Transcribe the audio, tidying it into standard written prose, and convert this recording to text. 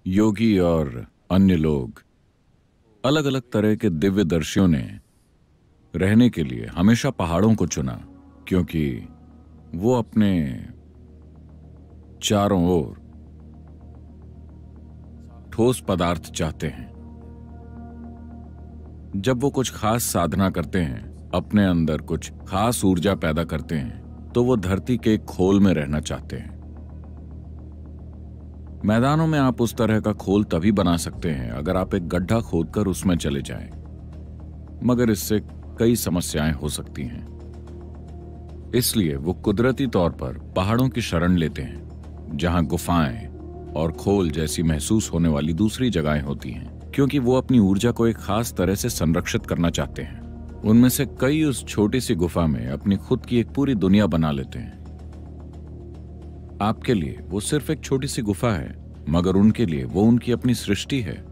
योगी और अन्य लोग, अलग अलग तरह के दिव्य दर्शियों ने रहने के लिए हमेशा पहाड़ों को चुना, क्योंकि वो अपने चारों ओर ठोस पदार्थ चाहते हैं। जब वो कुछ खास साधना करते हैं, अपने अंदर कुछ खास ऊर्जा पैदा करते हैं, तो वो धरती के एक खोल में रहना चाहते हैं। मैदानों में आप उस तरह का खोल तभी बना सकते हैं अगर आप एक गड्ढा खोदकर उसमें चले जाएं, मगर इससे कई समस्याएं हो सकती हैं। इसलिए वो कुदरती तौर पर पहाड़ों की शरण लेते हैं, जहां गुफाएं और खोल जैसी महसूस होने वाली दूसरी जगहें होती हैं, क्योंकि वो अपनी ऊर्जा को एक खास तरह से संरक्षित करना चाहते हैं। उनमें से कई उस छोटी सी गुफा में अपनी खुद की एक पूरी दुनिया बना लेते हैं। आपके लिए वो सिर्फ एक छोटी सी गुफा है, मगर उनके लिए वो उनकी अपनी सृष्टि है।